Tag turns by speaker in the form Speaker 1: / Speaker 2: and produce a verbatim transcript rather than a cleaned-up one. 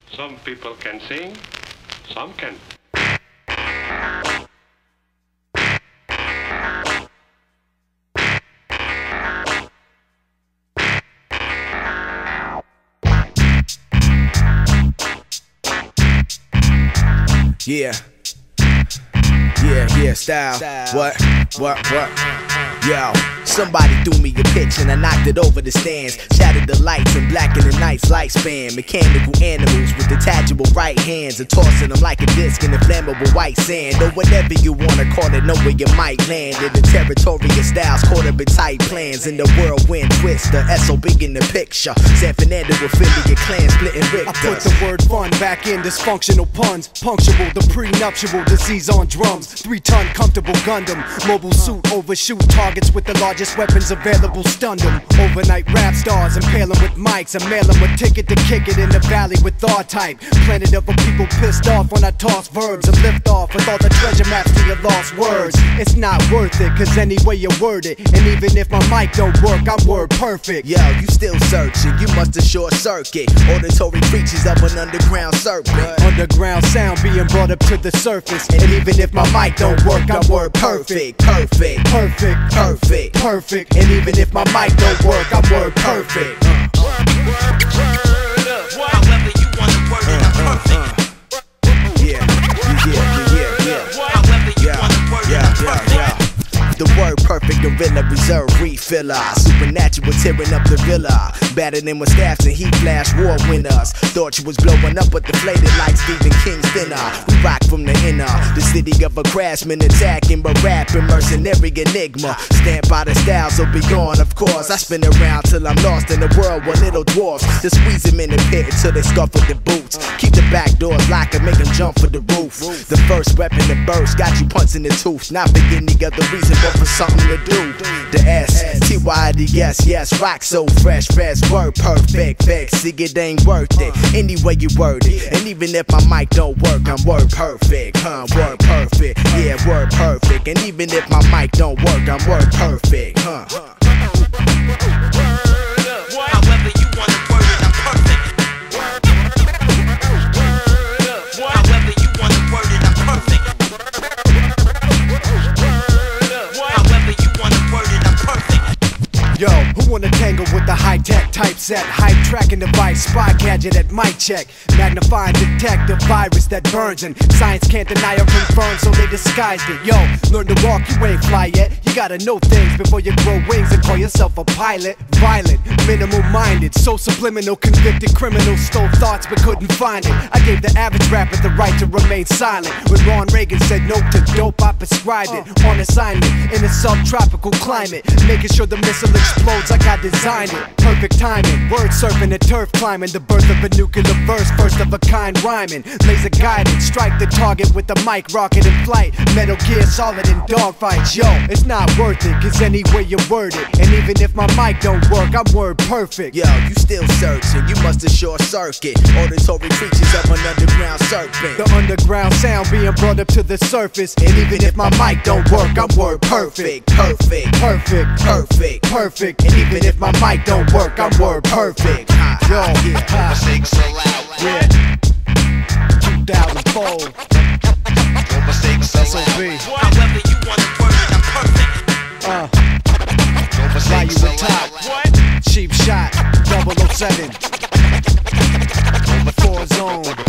Speaker 1: Some people can sing, some can.
Speaker 2: Yeah, yeah, yeah, style. style. What, what, what? Yo, somebody threw me a pitch and I knocked it over the stands. Shattered the lights and blackened the night's lifespan. Mechanical animals with detachable right hands and tossing them like a disc in the flammable white sand. Or whatever you wanna call it, know where you might land. In the territorial styles, caught up in tight plans. In the whirlwind twist, the S O B in the picture. San Fernando affiliate clan splitting Richter.
Speaker 3: I put the word fun back in dysfunctional puns. Punctual, the prenuptial disease on drums. Three-ton comfortable Gundam. Mobile suit overshoot targets with the largest weapons available. Stun them. Overnight rap stars, impale them with mics. I mail them a ticket to kick it in the valley with R-Type. Planet of a people pissed off when I toss verbs. A lift off with all the treasure maps to your lost words. It's not worth it, cause any way you word it. And even if my mic don't work, I'm word perfect.
Speaker 2: Yo, you still searching, you must have short circuit. Auditory creatures of an underground serpent.
Speaker 3: Underground sound being brought up to the surface.
Speaker 2: And even if my mic don't work, I'm word perfect. Perfect,
Speaker 3: perfect,
Speaker 2: perfect,
Speaker 3: perfect.
Speaker 2: And even if my mic don't work, I'm word perfect.
Speaker 4: However you wanna word it, I'm perfect.
Speaker 2: Yeah, yeah, yeah, yeah, yeah.
Speaker 4: However you wanna word it, I'm perfect.
Speaker 2: The word perfect, gorilla, reserve, refiller. Supernatural, tearing up the villa. Battling with staffs and heat flash war winners. Thought you was blowing up, but deflated like Stephen King's dinner. We rock from the inner, the city of a craftsman attacking, but rapping mercenary enigma. Stand by the styles, so be gone, of course. I spin around till I'm lost in a world with little dwarfs. Just squeeze them in the pit until they scuff with the boots. Keep the back doors locked and make them jump for the roof. The first weapon to burst got you punch in the tooth. Not for any other reason, but for something to do. The S, T Y D S, yes, rock so fresh, fast, word perfect, vex, see it ain't worth it. Anyway you word it, and even if my mic don't work, I'm word perfect, huh, word perfect, yeah, word perfect. And even if my mic don't work, I'm word perfect, huh.
Speaker 4: However you wanna word it, I'm perfect. However you wanna word it, I'm perfect. However you wanna word it, I'm perfect.
Speaker 3: Yo, who wanna tangle with the high-tech typeset? Hype tracking device, spy gadget at mic check. Magnify and detect the virus that burns, and science can't deny or confirm, so they disguised it. Yo, learn to walk, you ain't fly yet. You gotta know things before you grow wings and call yourself a pilot. Violent, minimal-minded, so subliminal, convicted criminal. Stole thoughts but couldn't find it. I gave the average rapper the right to remain silent. When Ron Reagan said no to dope, I prescribed it. On assignment, in a subtropical climate, making sure the missile explodes like I designed it. Perfect timing, word surfing and turf climbing. The birth of a nuclear verse, first of a kind rhyming. Laser guided, strike the target with the mic, rocket in flight. Metal Gear Solid in dogfights. Yo, it's not worth it, cause any way you word it. And even if my mic don't work, I'm word perfect.
Speaker 2: Yo, you still searching, you must have short circuit. Auditory creatures of an underground serpent.
Speaker 3: The underground sound being brought up to the surface. And even if my mic don't work, I'm word perfect.
Speaker 2: Perfect,
Speaker 3: Perfect,
Speaker 2: perfect,
Speaker 3: perfect. And even if my mic don't work, I'm word perfect. Yo,
Speaker 2: yeah.
Speaker 4: Sing so loud.
Speaker 3: yeah. two thousand four,
Speaker 4: Sing so
Speaker 3: S O
Speaker 4: loud.
Speaker 3: B.
Speaker 4: However you wanna word it, I'm perfect.
Speaker 3: Uh,
Speaker 4: Sing
Speaker 3: Value
Speaker 4: so
Speaker 3: with top.
Speaker 4: loud.
Speaker 3: Cheap shot, double oh seven. Four zone.